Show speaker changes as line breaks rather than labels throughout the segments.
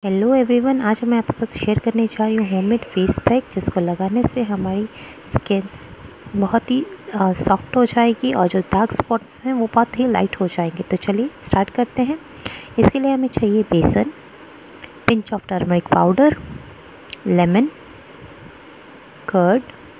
Hello everyone, आज मैं आपके साथ शेयर करने जा रही हूँ होममेड फेस पैक, जिसको लगाने से हमारी स्किन बहुत ही सॉफ्ट हो जाएगी और जो डार्क स्पॉट्स हैं वो बहुत ही लाइट हो जाएंगे। तो चलिए स्टार्ट करते हैं। इसके लिए हमें चाहिए बेसन, pinch of turmeric powder, lemon, curd,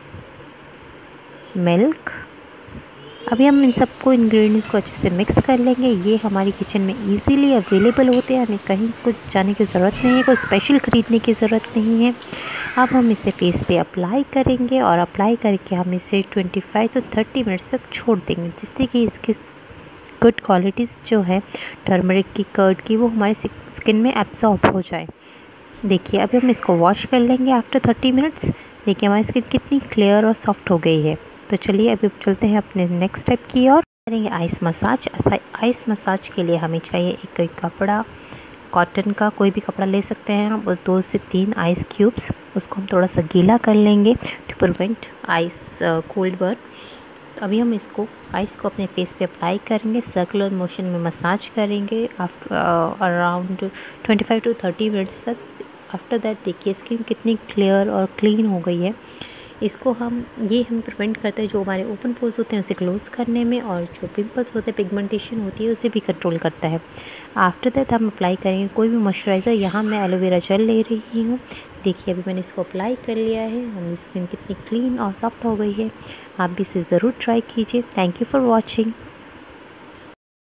milk. अभी हम इन सबको इंग्रेडिएंट्स को अच्छे से मिक्स कर लेंगे। ये हमारी किचन में इजीली अवेलेबल होते हैं, हमें कहीं कुछ जाने की ज़रूरत नहीं है, कोई स्पेशल ख़रीदने की ज़रूरत नहीं है। अब हम इसे फेस पे अप्लाई करेंगे और अप्लाई करके हम इसे 25 to 30 मिनट्स तक छोड़ देंगे, जिससे कि इसकी गुड क्वालिटीज़ जो है टर्मरिक की, कर्ड की, वो हमारी स्किन में एब्जॉर्ब हो जाए। देखिए अभी हम इसको वॉश कर लेंगे आफ्टर 30 मिनट्स। देखिए हमारी स्किन कितनी क्लियर और सॉफ्ट हो गई है। तो चलिए अभी चलते हैं अपने नेक्स्ट स्टेप की ओर। करेंगे आइस मसाज। आइस मसाज के लिए हमें चाहिए एक कपड़ा, कॉटन का कोई भी कपड़ा ले सकते हैं हम, 2 से 3 आइस क्यूब्स। उसको हम थोड़ा सा गीला कर लेंगे to prevent ice cold burn. तो अभी हम इसको आइस को अपने फेस पे अप्लाई करेंगे, सर्कुलर मोशन में मसाज करेंगे आफ्टर अराउंड 25 to 30 मिनट्स तक। आफ्टर दैट देखिए स्किन कितनी क्लियर और क्लीन हो गई है। इसको हम प्रिवेंट करते हैं जो हमारे ओपन पोर्स होते हैं उसे क्लोज़ करने में, और जो पिंपल्स होते हैं, पिगमेंटेशन होती है, उसे भी कंट्रोल करता है। आफ्टर दैट हम अप्लाई करेंगे कोई भी मॉइस्चराइज़र। यहाँ मैं एलोवेरा जेल ले रही हूँ। देखिए अभी मैंने इसको अप्लाई कर लिया है, हमारी स्किन कितनी क्लीन और सॉफ्ट हो गई है। आप भी इसे ज़रूर ट्राई कीजिए। Thank you for watching.